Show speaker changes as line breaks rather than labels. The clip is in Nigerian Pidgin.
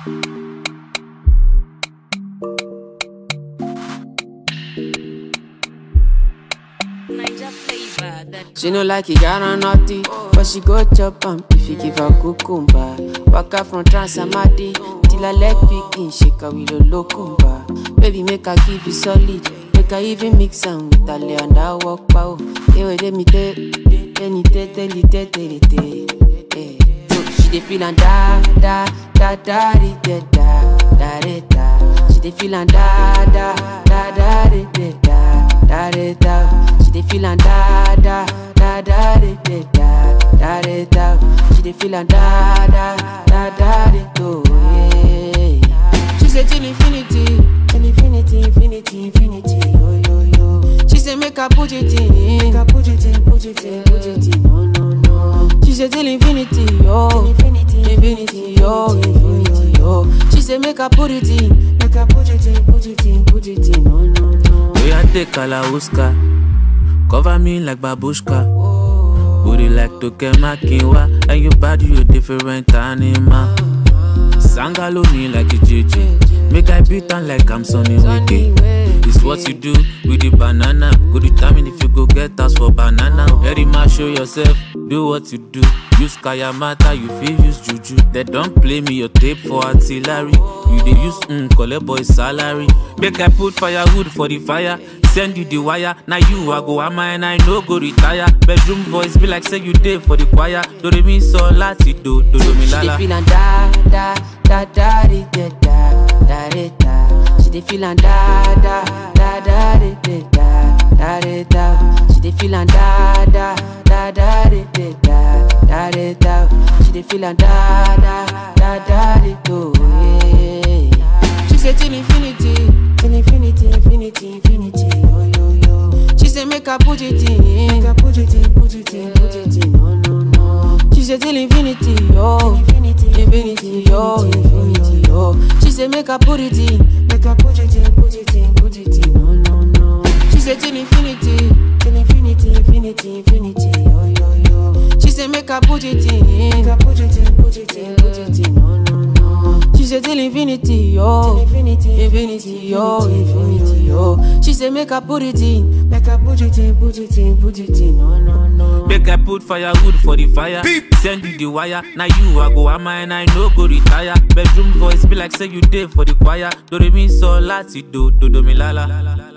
She no like it, got on naughty, but she go chop am if you give her cucumber. Waka from Transamadi till her leg picking, shake her with a locumba. Baby, make her give you solid, make her even mix am with her lay and her walk pow. Hey, wait, let me tell you, she dey feel and da da da da da da da da da. She dey feel and da da da da da da da da da. She dey feel and da da da da da da da da da. She dey feel and da da da da da da. She say till infinity, till infinity, infinity, infinity. Yo yo yo. She say make her put it in, make her put it in, put it in, put it in. No no no. She say till infinity, yo, infinity, infinity, yo, infinity, yo. She say make her put it in, make her put it in, put it in, put it in. No no no.
We a take Kalauska, cover me like babushka. Booty like to get my kinwa, and your body you different animal. Sangalo me like a JJ, make I beat on like I'm Sonny Wiki. It's what you do with the banana. Go determine if you go get us for banana. Very much show yourself, do what you do. Use Kayamata, you feel use Juju. They don't play me your tape for artillery. You dey use collect boy salary. Make I put firewood for the fire. Send you the wire. Now you I go Omah and I no go retire. Bedroom voice be like say you dey for the choir. Do re mi so lati do mi lala.
She dey feel and da da da da da da da da. She dey feel and da da da da da da da da. She dey feel and da da da da da da da da. She dey feel and da da da da da. She say till infinity, till infinity, infinity, infinity. Yo yo yo. She say make her put it in, make her put it in, put it in, put it in. No no no. She say till infinity, yo, infinity, infinity, yo, infinity, yo. She say make her put it in, make her put it in, put it in, put it in. No no no. She say till infinity, till infinity, infinity, infinity. Yo yo yo. She say make her put it in, make her put it in, put it in, put it in. No no no. She say till infinity, yo, infinity, infinity, yo, infinity, yo. She say make her put it in, make her put it in, put it in, put it in. No no no.
Make I put firewood for the fire. Send you the wire. Now you I go Omah and I no go retire. Bedroom voice be like say you dey for the choir. Do re mi so lati do mi lala.